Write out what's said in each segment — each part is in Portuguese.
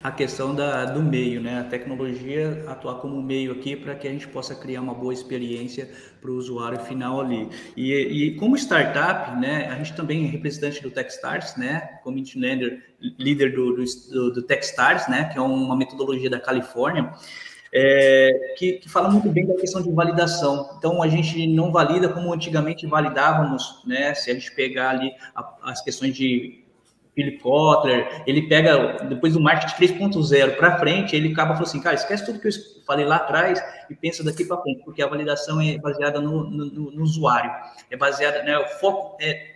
a questão do meio, né? A tecnologia atuar como meio aqui para que a gente possa criar uma boa experiência para o usuário final ali. E como startup, né? A gente também é representante do Techstars, né? Community líder do Techstars, né? Que é uma metodologia da Califórnia. Que fala muito bem da questão de validação. Então, a gente não valida como antigamente validávamos, né? Se a gente pegar ali as questões de Philip Kotler, ele pega, depois do marketing 3.0 para frente, ele acaba falando assim, cara, esquece tudo que eu falei lá atrás e pensa daqui para frente, porque a validação é baseada no usuário, é baseada, né, o foco é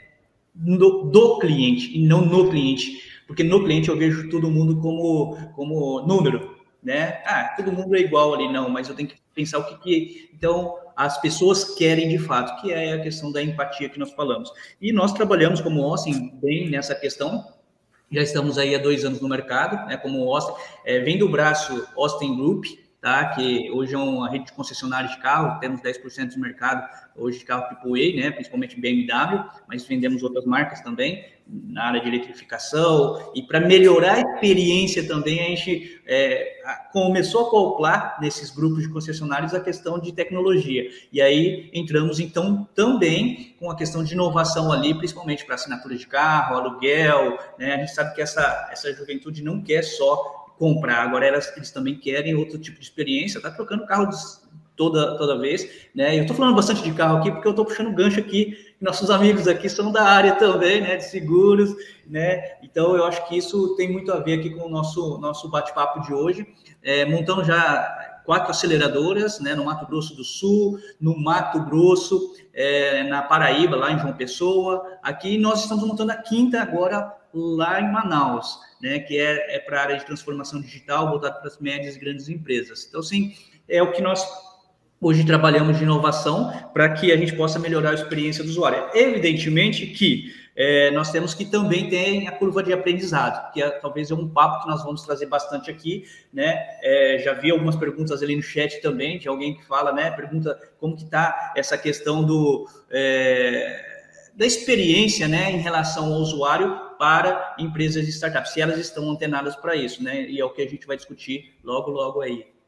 do cliente e não no cliente, porque no cliente eu vejo todo mundo como número, né? Ah, todo mundo é igual ali, não, mas eu tenho que pensar o que então as pessoas querem de fato, que é a questão da empatia que nós falamos. E nós trabalhamos como Austin bem nessa questão, já estamos aí há 2 anos no mercado, né, como Austin, vem do braço Austin Group, tá, que hoje é uma rede de concessionários de carro, temos 10% do mercado hoje de carro AAA, né, principalmente BMW, mas vendemos outras marcas também, na área de eletrificação, e para melhorar a experiência também, a gente começou a acoplar nesses grupos de concessionários a questão de tecnologia, e aí entramos então também com a questão de inovação ali, principalmente para assinatura de carro, aluguel, né, a gente sabe que essa juventude não quer só comprar, agora eles também querem outro tipo de experiência, tá trocando carro toda vez, né? Eu estou falando bastante de carro aqui porque eu estou puxando gancho aqui, nossos amigos aqui são da área também, né, de seguros, né? Então eu acho que isso tem muito a ver aqui com o nosso bate-papo de hoje, montando já 4 aceleradoras, né, no Mato Grosso do Sul, no Mato Grosso, na Paraíba, lá em João Pessoa, aqui nós estamos montando a 5ª agora lá em Manaus, né, que é para a área de transformação digital, voltado para as médias e grandes empresas. Então, sim, é o que nós hoje trabalhamos de inovação para que a gente possa melhorar a experiência do usuário. Evidentemente que nós temos que também ter a curva de aprendizado, que talvez é um papo que nós vamos trazer bastante aqui, né? Já vi algumas perguntas ali no chat também, de alguém que fala, né? Pergunta como que está essa questão da experiência, né, em relação ao usuário para empresas e startups, se elas estão antenadas para isso, né? E é o que a gente vai discutir logo aí.